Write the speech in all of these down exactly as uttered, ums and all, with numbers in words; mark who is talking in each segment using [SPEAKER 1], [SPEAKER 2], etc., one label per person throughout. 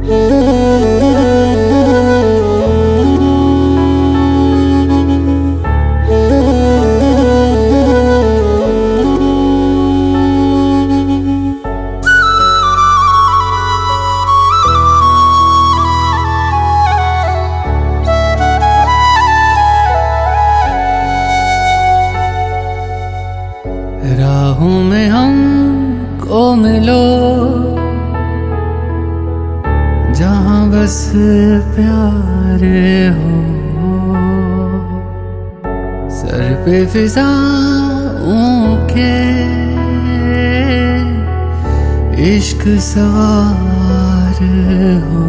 [SPEAKER 1] राहों में हमको मिलो जहां बस प्यार हो, सर पे फिजाओं के इश्क सवार हो।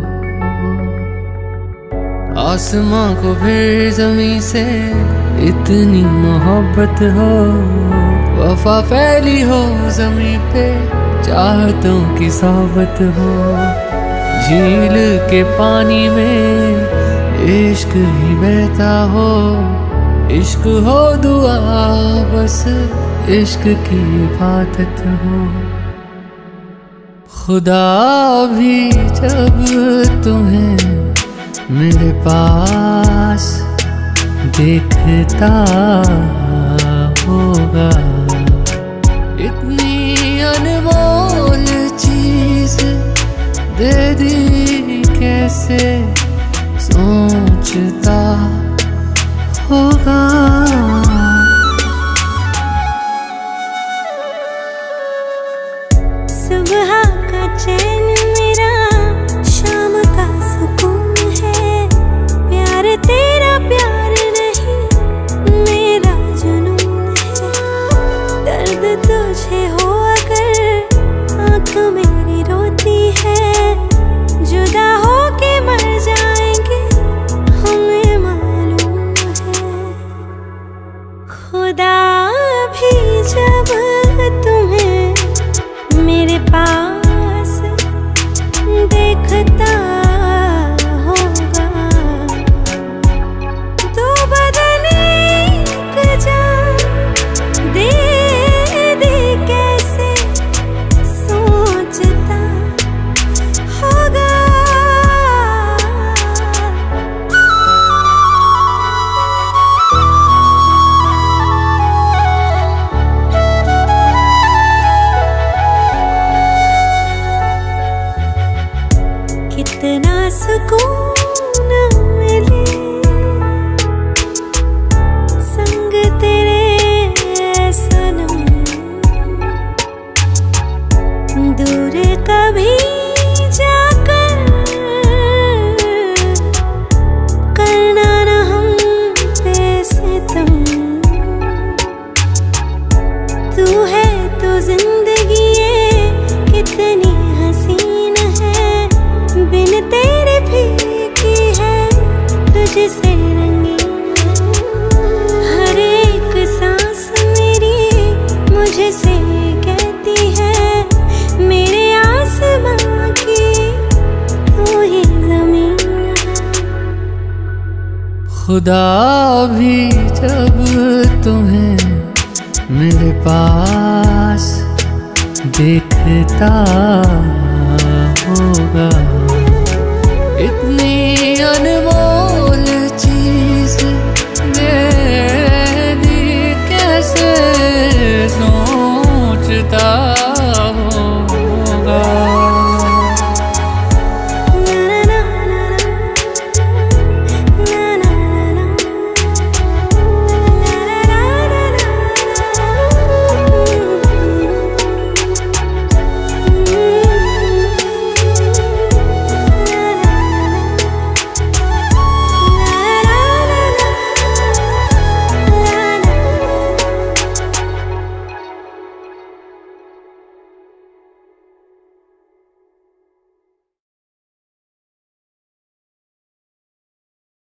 [SPEAKER 1] आसमां को फिर ज़मीं से इतनी मोहब्बत हो, वफा फैली हो ज़मीं पे चाहतों की सोबत हो। झील के पानी में इश्क ही बहता हो, इश्क हो दुआ बस इश्क की इबादत हो। खुदा भी जब तुम्हें मेरे पास देखता होगा, इतनी अनमोल चीज दे दी कैसे सोचता होगा।
[SPEAKER 2] सुबह का चैन मेरा शाम का सुकून है, प्यार तेरा प्यार नहीं मेरा जुनून है। दर्द तुझे हो अगर आँख मेरी रोती है, जुदा हो के मर जाएंगे हमें मालूम है। खुदा भी जब तुम्हें मेरे पास देखता होगा, तो बदन एक जान दे दे कैसे सोचता होगा। कितना सुकून मिले संग तेरे सनम, दूर कभी जाकर करना न हम पे सितम। तू है तो जिंदगी ये कितनी हसीन है, बिन तेरे फीकी है तुझसे रंगीन है। हर एक सांस मेरी मुझसे कहती है मेरे आसमां की तू ही ज़मीन है।
[SPEAKER 1] खुदा भी जब तुम्हें मेरे पास देखता होगा, इतनी अनमोल चीज दे दी कैसे सोचता